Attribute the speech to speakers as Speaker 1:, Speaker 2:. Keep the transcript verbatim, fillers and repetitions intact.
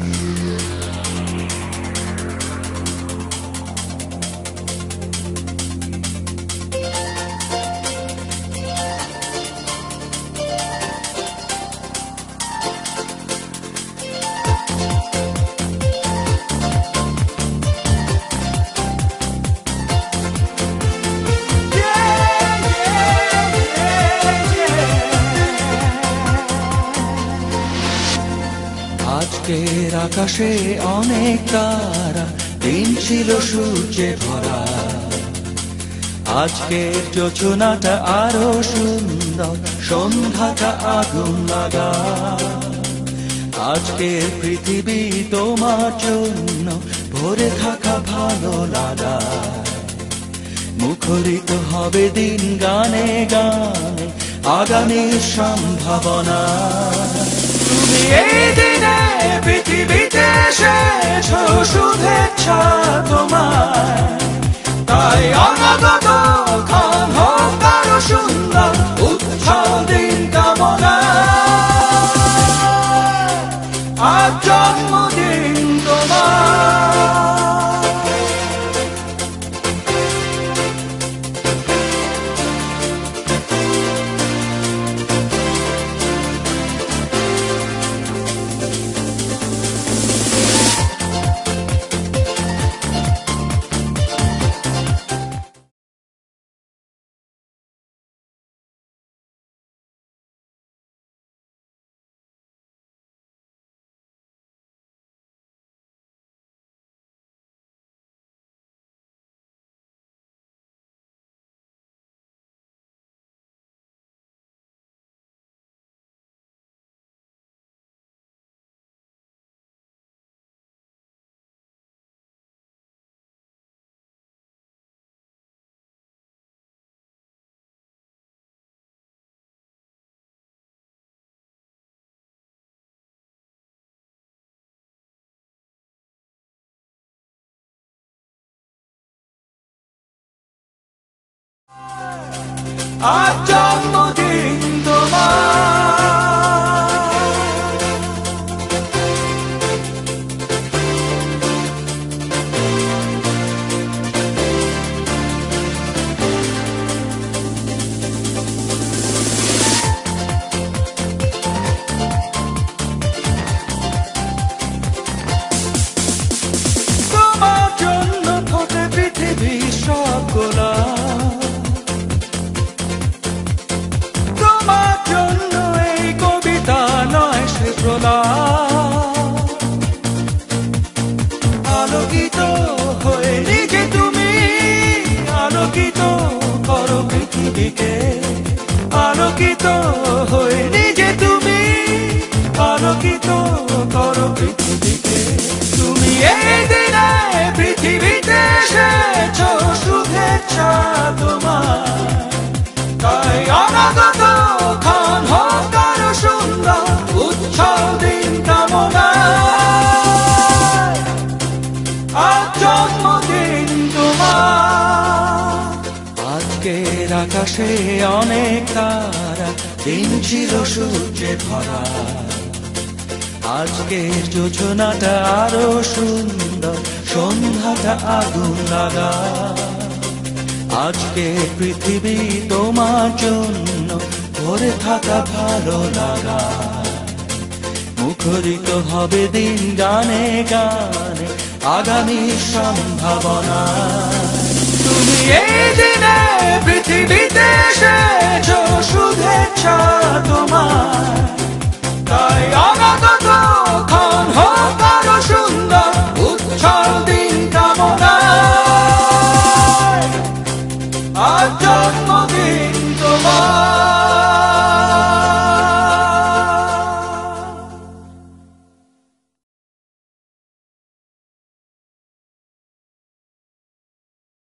Speaker 1: আজকের আকাশে অনেক তারা, দিন ছিল সূর্যে ভরা। আজকের যোজনাটা আরো সুন্দর, সন্ধ্যাটা আগুন লাগা। আজকের পৃথিবী তোমার জন্য ভরে থাকা ভালো লাগা। মুখরিত হবে দিন গানে গানে, আগামীর সম্ভাবনা। তুমি এই দিনে পৃথিবীতে এসেছো, শুভেচ্ছা তোমার। তাই অনাগত ক্ষণ হোক আরো সুন্দর, উৎসব দিন কামনা। আজ জন্মদিন তোমার। আজ জন্মদিন তোমার। তোমার জন্য ফোটে পৃথিবীর সব গোলাপ। আলোকিত হয়ে নিজে তুমি আলোকিত করো পৃথিবীকে। আলোকিত হয়ে নিজে তুমি আলোকিত করো পৃথিবীকে। তুমি এই দিনে পৃথিবীতে এসেছো, শুভেচ্ছা তোমার। তাই অনাগত ক্ষণ হোক আরো সুন্দর, উৎসব দিন কামনা। আজ জন্মদিন তোমার। আজকের আকাশে অনেক তারা, দিন ছিল সূর্যে ভরা। আজকের যোজনাটা আরো সুন্দর, সন্ধ্যাটা আগুন লাগা। আজকে পৃথিবী তোমার জন্য ভরে থাকা ভালো লাগা। মুখরিত হবে দিন গানে গানে, আগামীর সম্ভাবনা। তুমি এই দিনে পৃথিবীতে এসেছো, শুভেচ্ছা তোমার। তাই অনাগত ক্ষণ হোক আরো সুন্দর, উৎসব দিন কামনা। আজ জন্মদিন তোমার।